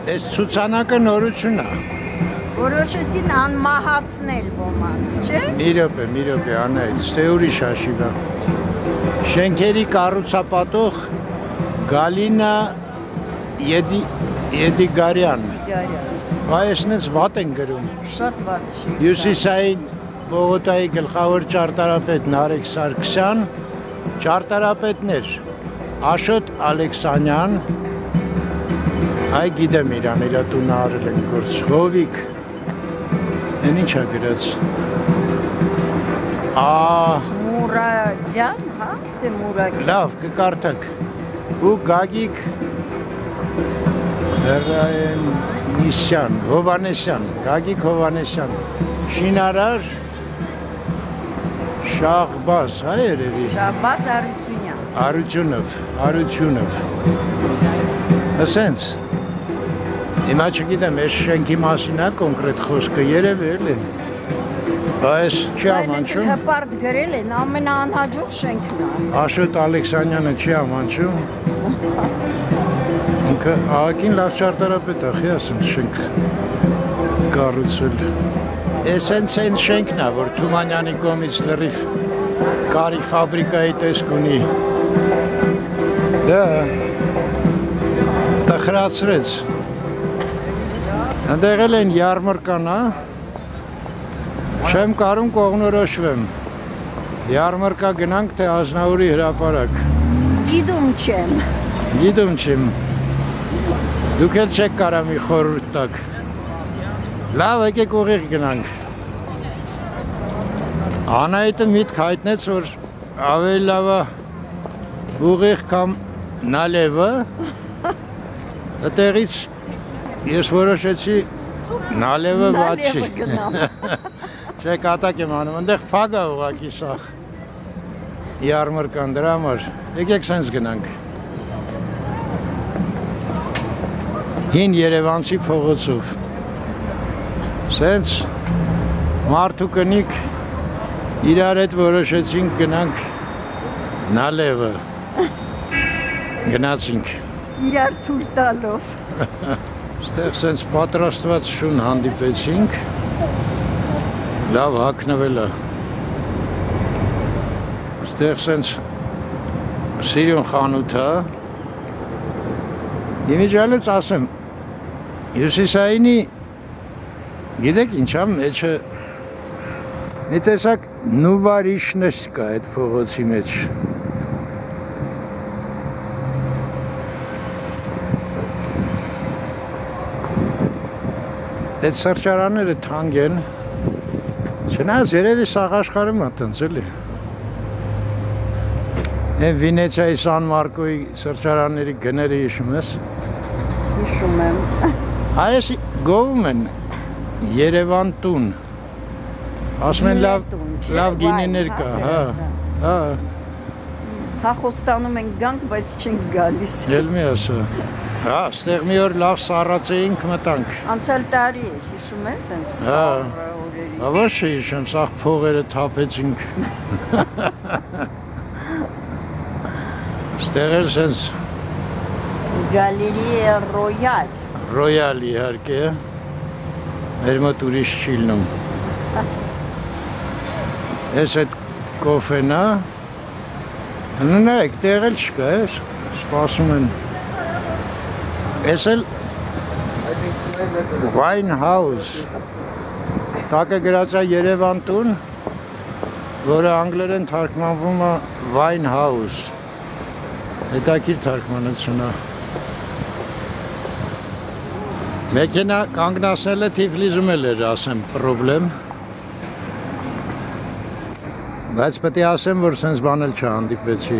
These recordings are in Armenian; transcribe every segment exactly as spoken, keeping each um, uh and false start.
Այս ցուցանակը նորություն է։ Որոշեցին անմահացնել ոմանց, չէ՞։ Մի րոպե, մի րոպե, Անահիտ, ստե ուրիշ հաշիվ է։ Շենքերի կառուցապատող Գալինա Եդիգարյան։ Այս վատ են գրում։ Շատ վատ չի։ Հյուսիսային Բողոկայի գլխավոր ճարտարապետ Նարեկ Սարգսյան, ճարտարապետներ Աշոտ Ալեքսանյան, այ գիտեմ իրան, իրա տունը արել են գործ, Հովիկ, են ինչ է գրած։ Մուրադյան, հա, թե Մուրագյան։ Լավ, կկարդակ։ Ու Գագիկ Հրանիսյան, Հովանեսյան, Գագիկ Հովանեսյան, շինարար Շաղբազ, հա երևի։ Շաղբազ Արությունյան։ Արությունով, Արությունով։ Ասենց, հիմա չգիտեմ, այս շենքի մասին է կոնկրետ խոսքը երևի էլի։ Այս չի ամանչում։ Հպարտ գրել են, ամենաանհաջող շենքն է։ Աշոտ Ալեքսանյանը չի ամանչում։ Ինքը ահագին լավ ճարտարապետ է, խի ասենց շենք կառուցել։ Էսենց այն շենքն է, որ Թումանյանի կողմից լրիվ կարի ֆաբրիկայի տեսք ունի։ Դա տխրացրեց։ Ընդեղել են յարմարկան, հա։ Չեմ կարում կողնորոշվեմ։ Յարմարկա գնանք, թե Ազնավուրի հրապարակ։ Գիտում չեմ։ Գիտում չեմ։ Դուք էլ չեք կարա մի խորհուրդ տաք։ Լավ, եկեք ուղիղ գնանք։ Անահիտը միտք հայտնեց, որ ավելի լավ է ուղիղ կամ նալևը։ Այդտեղից ես որոշեցի նալևը վատ չի։ Չէ, կատակ եմ անում, այնտեղ փակ է ուղղակի սաղ։ Յարմարկան դրա համար։ Եկեք սենց գնանք։ Հին Երևանցի փողոցով։ Սենց մարդու կնիկ իրար հետ որոշեցինք գնանք նալևը։ Գնացինք։ Իրար թույլ տալով։ Ստեղ սենց պատրաստված շուն հանդիպեցինք։ Լավ հագնվել է։ Ստեղ սենց սիրուն խանութ է։ Իմիջալից ասեմ, Հյուսիսայինի գիտեք ինչ ամ, մեջը մի տեսակ նուվարիշնես կա այդ փողոցի մեջ։ Այդ սրճարանները թանկ են, չնայած երևի սաղ աշխարհում է տենց էլի։ Այն Վինեցիայի Սան Մարկոյի սրճարանների գները հիշում ես։ Հիշում եմ։ Այս գովում են Երևան տուն։ Ասում են լավ լավ գինիներ կա, հա։ Հա։ Հա խոստանում են գանք, բայց չենք գալիս։ Էլ մի ասա։ Հա, ստեղ մի օր լավ սառացեինք մտանք։ Անցյալ տարի է, հիշում ես այն սառը օրերից։ Հա, ոչ հիշում, սաղ փողերը թափեցինք։ Ստեղ էլ սենց Գալերիա Ռոյալ։ Ռոյալ իհարկե։ Մեր մոտ ուրիշ չի լինում։ Ես այդ կոֆեն է։ Նայեք, տեղ էլ չկա, ես սպասում են։ Ես էլ Wine House։ Տակը գրած է Երևան տուն, որը անգլերեն թարգմանվում է Wine House։ Հետաքրքիր թարգմանություն է։ Մեքենա կանգնացնելը Թիֆլիսում էլ էր, ասեմ, պրոբլեմ։ Բայց պետք է ասեմ, որ սենց բան էլ չհանդիպեցի։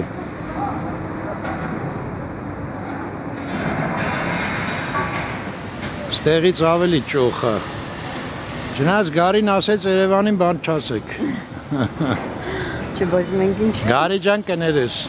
Ստեղից ավելի ճոխ է։ Չնայած Գարին ասեց Երևանին բան չասեք։ Չէ, բայց մենք ինչ։ Գարի ջան կներես։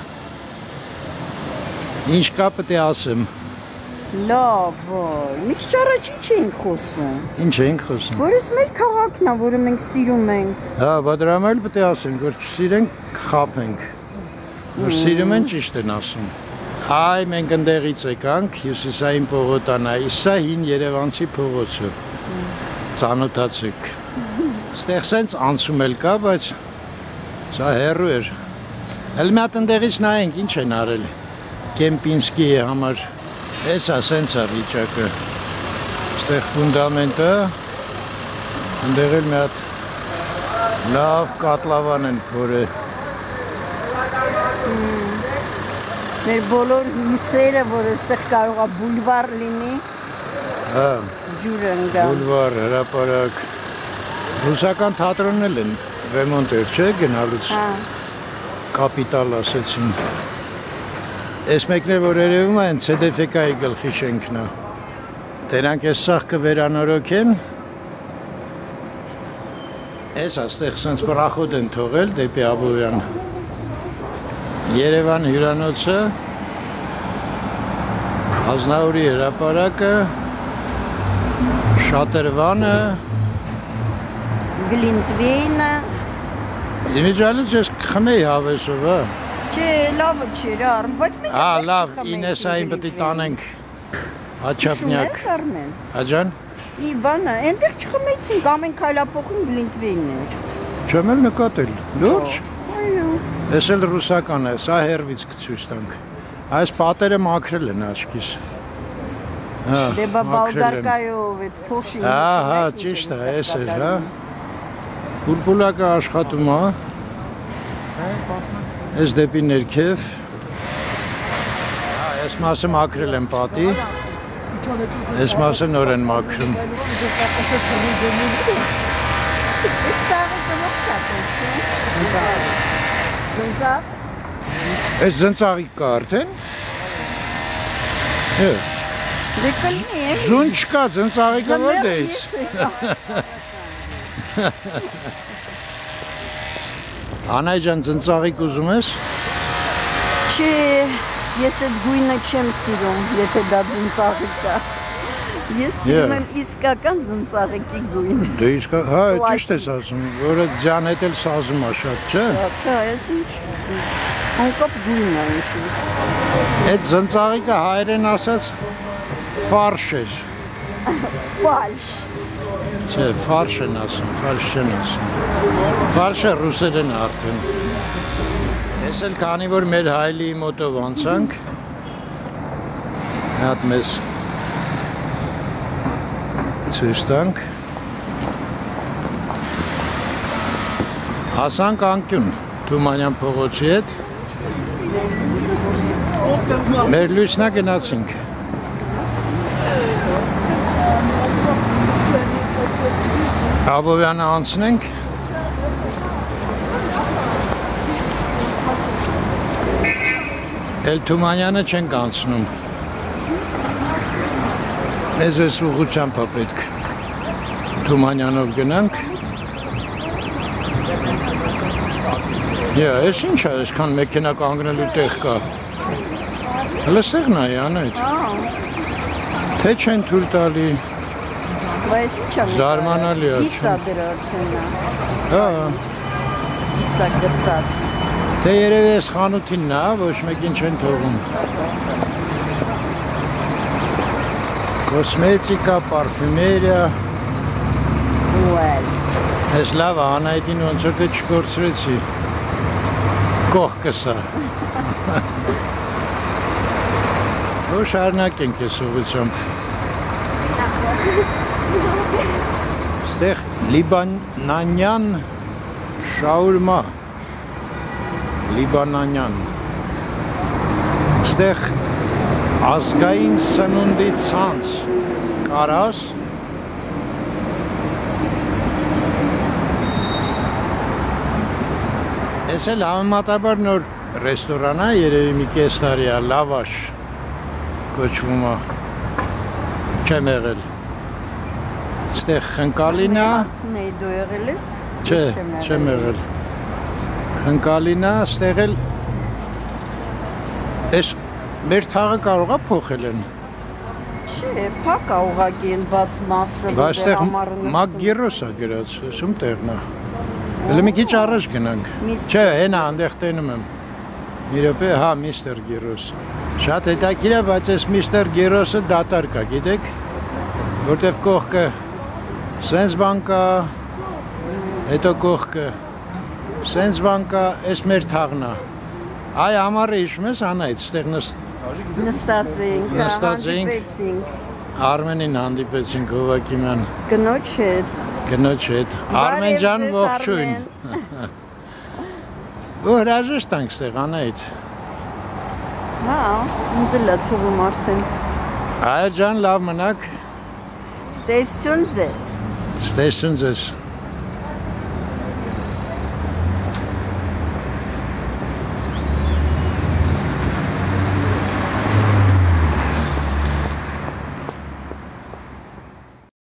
Ինչ կա պետք է ասեմ։ Լավ, մի քիչ առաջ ինչ էինք խոսում։ Ինչ էինք խոսում։ Որ ես մեր քաղաքն է, որը մենք սիրում ենք։ Հա, բայց դրա համար պետք է ասենք, որ չսիրենք, կխաբենք։ Որ սիրում են ճիշտ են ասում։ Այ մենք ընդեղից եկանք, հյուսիսային փողոտանայի, սա հին Երևանցի փողոցը, ծանոթացեք, ստեղ սենց անցում էլ կա, բայց սա հեռու էր, էլ մի հատ ընդեղից նայենք, ինչ են արել, Կեմպինսկիի համար, էսա սենց է վիճակը, ստեղ ֆունդամենտը, ընդեղ էլ մի հատ լավ կատլավան են փորել, մեր բոլոր հյուսերը, որ այստեղ կարող է բուլվար լինի, ջուրը ընկա։ Բուլվար, հրապարակ, ռուսական թատրոնն էլ են ռեմոնտ էր, չէ, գնալուց, կապիտալ ասեցին։ Այս մեկն է, որ երևում են Ցե Դե Ֆ K-ի գլխի շենքն է։ Դրանք այս սաղ կվերանորոգեն, այս աստեղ սենց պրախոտ են թողել դեպի Աբովյան։ Երևան հյուրանոցը, Ազնավուրի հրապարակը, Շատրվանը, Գլինտվեյնը։ Իմիջալից ես խմեի հավեսով, հա։ Չէ, լավը չէր առն, բայց մենք Ա, լավ, ինեսային պտի տանենք աչապնյակ։ Շունես արմեն։ Աջան։ Ի բանը, ենտեղ չխմեցինք, ամեն քայլափոխում Գլինտվեյնն էր։ Չեմ էլ նկատել, լուրջ։ Այո։ Ես էլ ռուսական է, սա հերվից կցույց տանք։ Այս պատերը մաքրել են աչքիս։ Դե բա բալգարկայով այդ փոշին։ Ահա, ճիշտ է, այս էր, հա։ Պուլպուլակը աշխատում է։ Այս դեպի ներքև։ Այս մասը մաքրել են պատի։ Այս մասը նոր են մաքրում։ Այս ձնծաղիկ կա արդեն։ Դե կլինի է։ Ձուն չկա, ձնծաղիկը որ դեից։ Անայ ջան, ձնծաղիկ ուզում ես։ Չէ, ես այդ գույնը չեմ սիրում, եթե դա ձնծաղիկ է։ Ես սիրում եմ իսկական ձնծաղիկի գույնը։ Դե իսկա, հա, ճիշտ ես ասում, որը ձյան հետ էլ սազում է շատ, չէ։ Հա, ես ինչ։ Անկապ գույն է ինչ։ Այդ ձնծաղիկը հայերեն ասած ֆարշ էր։ Ֆալշ։ Չէ, ֆարշ են ասում, ֆարշ չեն ասում։ Ֆարշը ռուսերեն արդեն։ Տեսել քանի որ մեր հայլիի մոտով անցանք։ Մի հատ մեզ ցույց տանք։ Հասանք անկյուն Թումանյան փողոցի հետ։ Մեր լույսնա գնացինք։ Աբովյանը անցնենք։ Էլ Թումանյանը չենք անցնում։ Մեզ ես ուղղությամբ է պետք։ Թումանյանով գնանք։ Եա, ես ինչ է, այսքան մեքենա կանգնելու տեղ կա։ Հələ ստեղ նայ անայդ։ Թե չեն թույլ տալի։ Բայց ինչ է։ Զարմանալի է։ Գիծա դրոցենա։ Հա։ Գիծա գծած։ Թե երևի ես խանութինն է, ոչ մեկին չեն թողում։ Կոսմետիկա, պարֆումերիա։ Ուել։ Ես լավ է, Անայդին ոնց որ թե չկորցրեցի։ Կողքս է։ Ու շարունակենք ես ուղղությամբ։ Ստեղ լիբանանյան շաուրմա։ Լիբանանյան։ Ստեղ ազգային սնունդի ցանց կարաս։ Ես էլ համեմատաբար նոր ռեստորան է, երևի մի կես տարի է, լավաշ կոչվում է, չեմ եղել։ Ստեղ խնկալին է։ Դու եղել ես։ Չէ, չեմ եղել։ Խնկալին է, ստեղ էլ ես մեր թաղը կարող է փոխել են։ Չէ, փակ է ուղղակի են բաց մասը։ Բայց ստեղ Մակգիրոս է գրած, եսում տեղն է։ Հələ մի քիչ առաջ գնանք։ Չէ, հենա այնտեղ տենում եմ։ Մի րոպե, հա, միստր Գիրոս։ Շատ հետաքրքիր է, բայց այս միստր Գիրոսը դատարկ է, գիտեք, որտեվ կողքը սենց բան կա, հետո կողքը սենց բան կա, այս մեր թաղն է։ Այ ամառը հիշում ես, Անայից, ստեղ նստած էինք, նստած հանդիպեցինք։ Արմենին հանդիպեցինք Հովակիմյան։ Կնոջ հետ։ Կնոջ հետ։ Արմեն ջան, ողջույն։ Ու հրաժեշտ ենք ստեղ Անայից։ Հա, ինձ էլ է թվում արդեն։ Այր ջան, լավ մնաք։ Ստեսություն ձեզ։ Ստեսություն ձեզ։